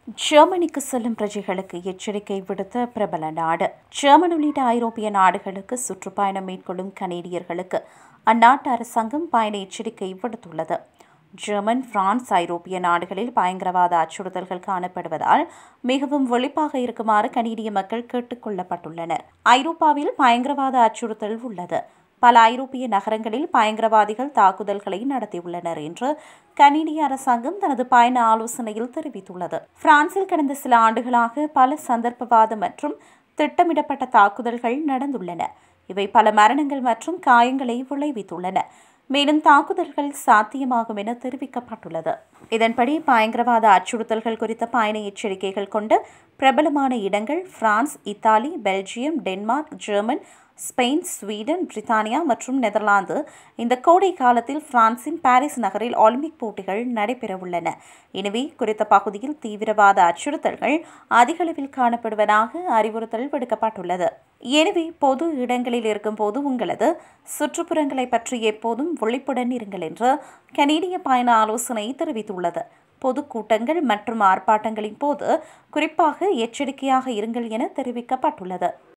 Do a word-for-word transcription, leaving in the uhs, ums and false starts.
ஜெர்மனிக்கு செல்லும் பிரஜைகளுக்கு எச்சரிக்கை விடுத்த பிரபல நாடு. ஜெர்மன் உள்ளிட்ட ஐரோப்பிய நாடுகளுக்கு சுற்றுப்பயணம் மேற்கொள்ளும் கனேடியர்களுக்கு அந்நாட்டு அரசாங்கம் பயண எச்சரிக்கை விடுத்துள்ளது. ஜெர்மன், பிரான்ஸ், ஐரோப்பிய நாடுகளில் பயங்கரவாத அச்சுறுத்தல்கள் காணப்படுவதால் மிகவும் விழிப்பாக இருக்குமாறு கனேடிய மக்கள் கேட்டுக் கொள்ளப்பட்டுள்ளனர். ஐரோப்பாவில் பயங்கரவாத அச்சுறுத்தல் உள்ளது. பல ஐரோப்பிய நகரங்களில் பயங்கரவாதிகள் தாக்குதல்களை நடத்தியுள்ளனர் என்று கனேடிய அரசாங்கம் தனது பயண ஆலோசனையில் தெரிவித்துள்ளது. பிரான்சில் கடந்த சில ஆண்டுகளாக பல சந்தர்ப்பவாத மற்றும் திட்டமிடப்பட்ட தாக்குதல்கள் நடந்துள்ளன. இவை பல மரணங்கள் மற்றும் காயங்களை விளைவித்துள்ளன. மேலும் தாக்குதல்கள் சாத்தியமாகும் என தெரிவிக்கப்பட்டுள்ளது. இதன்படி பயங்கரவாத அச்சுறுத்தல்கள் குறித்த பயண எச்சரிக்கைகள் கொண்ட பிரபலமான இடங்கள் France, Italy, Belgium, Denmark, German, Spain, Sweden, பிரித்தானியா மற்றும் நெதர்லாந்து. இந்த கோடை காலத்தில் பிரான்சின் பாரிஸ் நகரில் ஒலிம்பிக் போட்டிகள் நடைபெறவுள்ளன. எனவே குறித்த பகுதியில் தீவிரவாத அச்சுறுத்தல்கள் அதிகளவில் காணப்படுவதாக அறிவுறுத்தல் விடுக்கப்பட்டுள்ளது. எனவே பொது இடங்களில் இருக்கும்போது உங்களது சுற்றுப்புறங்களை பற்றி எப்போதும் விழிப்புடன் இருங்கள் என்று கனேடிய பயண ஆலோசனை தெரிவித்துள்ளது. பொதுக்கூட்டங்கள் மற்றும் ஆர்ப்பாட்டங்களின் போது குறிப்பாக எச்சரிக்கையாக இருங்கள் என தெரிவிக்கப்பட்டுள்ளது.